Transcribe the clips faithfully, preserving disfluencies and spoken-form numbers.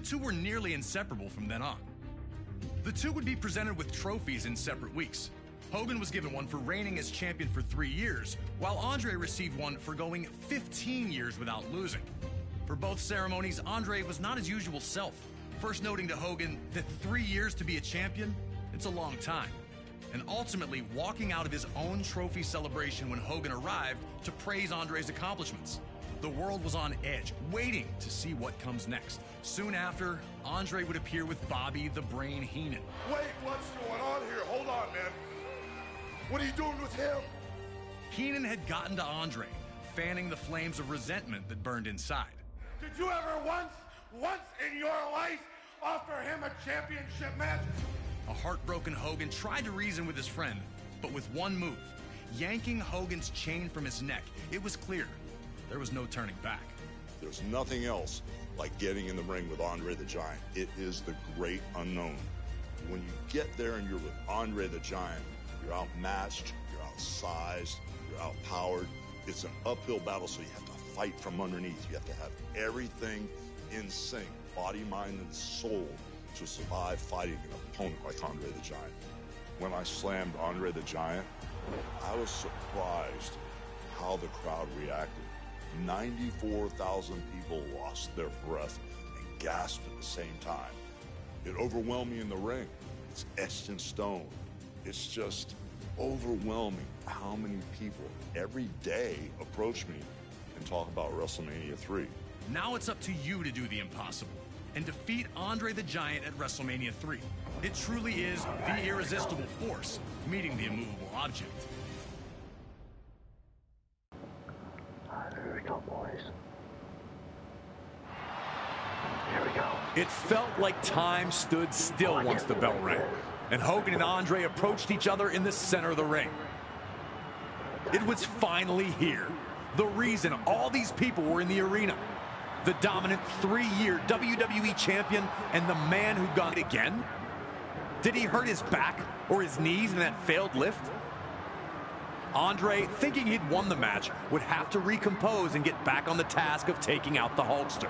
two were nearly inseparable from then on. The two would be presented with trophies in separate weeks. Hogan was given one for reigning as champion for three years, while Andre received one for going fifteen years without losing. For both ceremonies, Andre was not his usual self, first noting to Hogan that three years to be a champion, it's a long time, and ultimately walking out of his own trophy celebration when Hogan arrived to praise Andre's accomplishments. The world was on edge, waiting to see what comes next. Soon after, Andre would appear with Bobby the Brain Heenan. Wait, what's going on here? Hold on, man. What are you doing with him? Heenan had gotten to Andre, fanning the flames of resentment that burned inside. Did you ever once, once in your life, offer him a championship match? A heartbroken Hogan tried to reason with his friend, but with one move, yanking Hogan's chain from his neck, it was clear there was no turning back. There's nothing else like getting in the ring with Andre the Giant. It is the great unknown. When you get there and you're with Andre the Giant, you're outmatched, you're outsized, you're outpowered. It's an uphill battle, so you have to fight from underneath. You have to have everything in sync, body, mind, and soul, to survive fighting an opponent like Andre the Giant. When I slammed Andre the Giant, I was surprised how the crowd reacted. ninety-four thousand people lost their breath and gasped at the same time. It overwhelmed me in the ring. It's etched in stone. It's just overwhelming how many people every day approach me and talk about WrestleMania three. Now it's up to you to do the impossible and defeat Andre the Giant at WrestleMania three. It truly is the irresistible force meeting the immovable object. Here we go, boys. Here we go. It felt like time stood still once the bell rang, and Hogan and Andre approached each other in the center of the ring. It was finally here. The reason all these people were in the arena. The dominant three-year W W E champion and the man who got it again? Did he hurt his back or his knees in that failed lift? Andre, thinking he'd won the match, would have to recompose and get back on the task of taking out the Hulkster.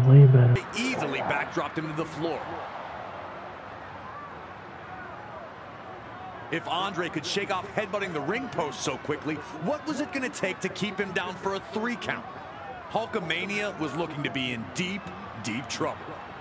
Way better. They easily backdropped him to the floor. If Andre could shake off headbutting the ring post so quickly, what was it going to take to keep him down for a three count? Hulkamania was looking to be in deep, deep trouble.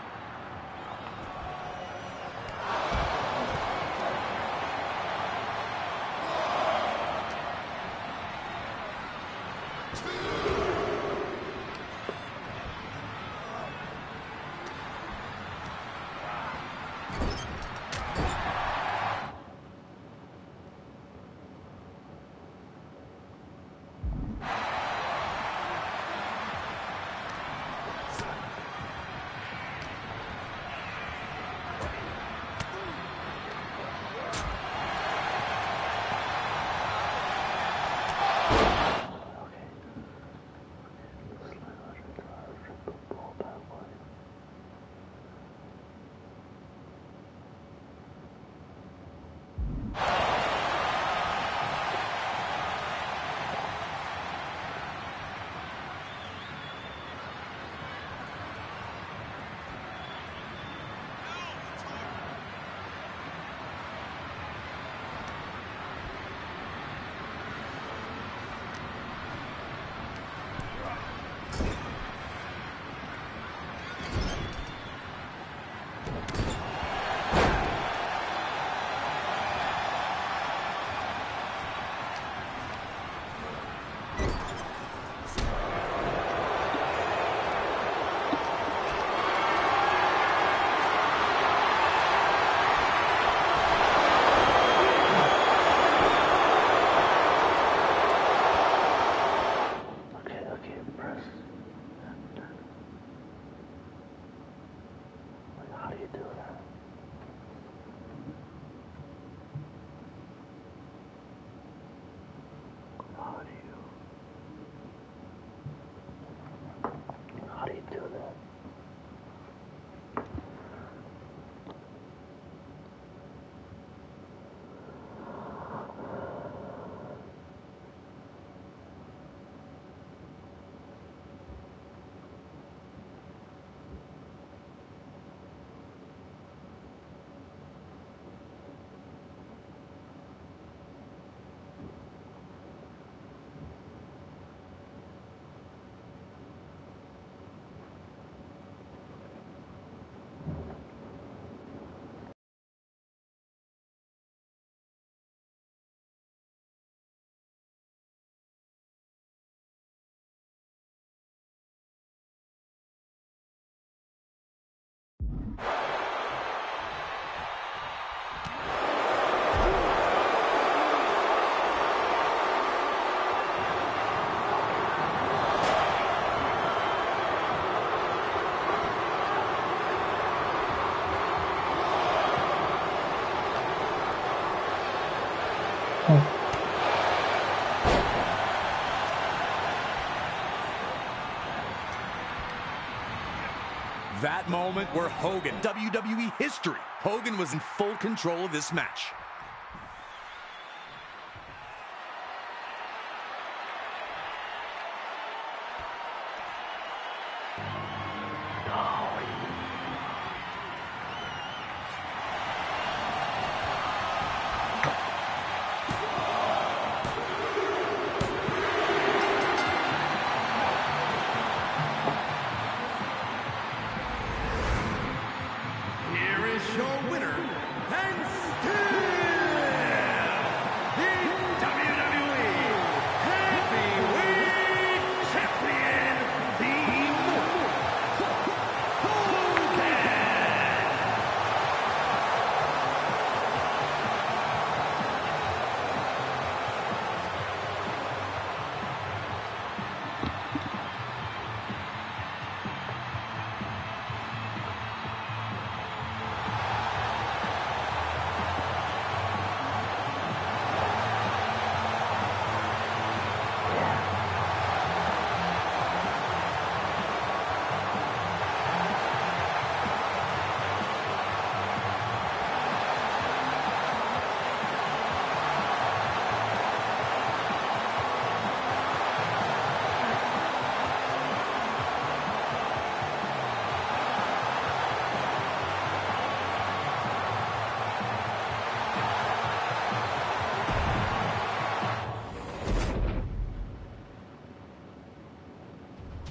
That moment where Hogan, W W E history, Hogan was in full control of this match.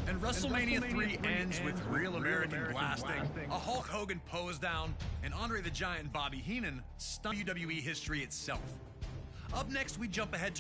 And WrestleMania, and WrestleMania three ends with Real American, American blasting, blasting, a Hulk Hogan pose down, and Andre the Giant and Bobby Heenan stunned W W E history itself. Up next, we jump ahead to